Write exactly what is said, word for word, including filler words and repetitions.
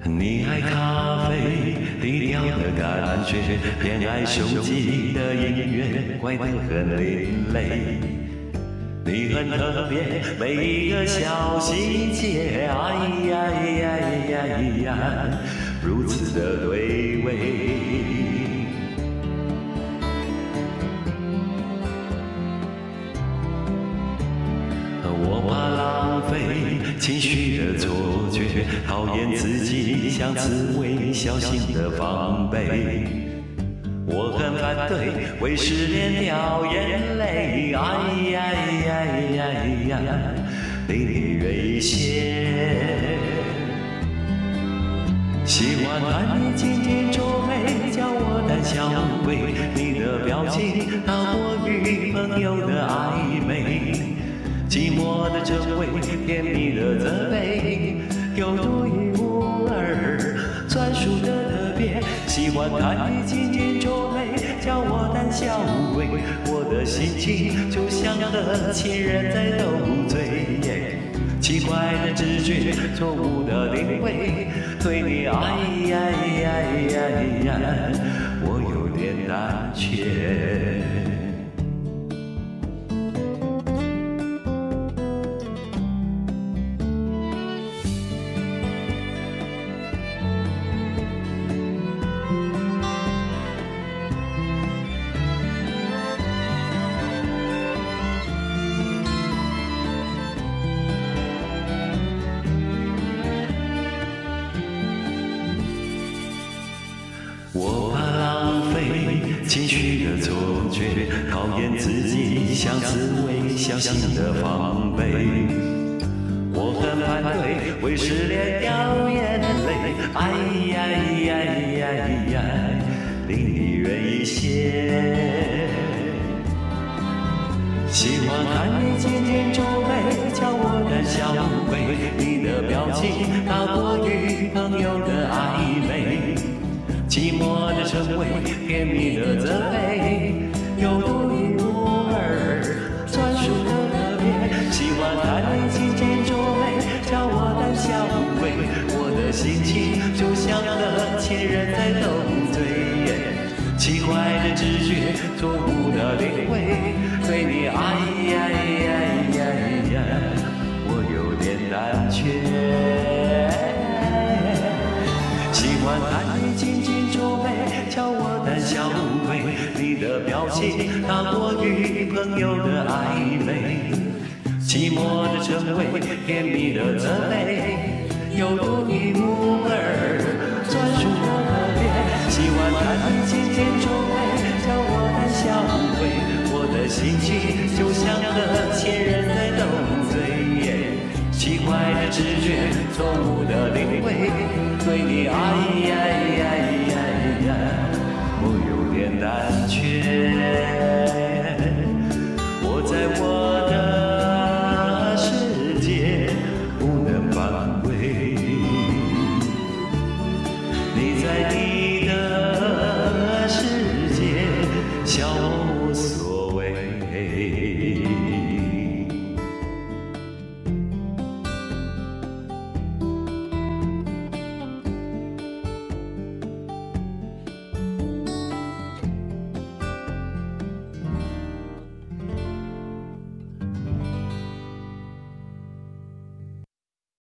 你爱咖啡，低调的感觉，偏爱手机的音乐，怪得很另类。你很特别，每一个小细节，哎呀呀呀呀，如此的对味。我怕浪费情绪的错觉，讨厌自己像刺猬，小心的防备。我很反对为失恋掉眼泪，哎呀呀呀呀，离你远一些。喜欢看你紧紧皱眉，叫我胆小鬼。你的表情大过于朋友的暧昧。寂寞的真伪，甜蜜的责备，有独一无二，专属的特别。喜欢看你紧紧皱眉，叫我胆小鬼。我的心情就像和情人在斗嘴，奇怪的直觉，错误的领会，对你哎呀呀呀呀，我有点胆怯。我怕浪费情绪的错觉，讨厌自己像刺猬，小心的防备。我很反对为失恋掉眼泪，哎呀呀呀呀，离你远一些。喜欢看你紧紧皱眉，叫我胆小鬼。你的表情大过于朋友的暧昧。寂寞的称谓，甜蜜的责备，有独一无二，专属的特别。喜欢看你紧紧皱眉，叫我胆小鬼。我的心情就像和情人在斗嘴，奇怪的直觉，错误的领会，对你哎呀呀呀呀，我有点胆怯。喜欢看你紧紧皱眉，叫我胆小鬼。你的表情大过于朋友的暧昧，寂寞的称谓，甜蜜的责备，有独一无二，专属的特别。喜欢看你紧紧皱眉，叫我胆小鬼。我的心情就像和情人在斗嘴，奇怪的直觉，错误的领会，对你哎呀呀呀呀，我有点胆怯。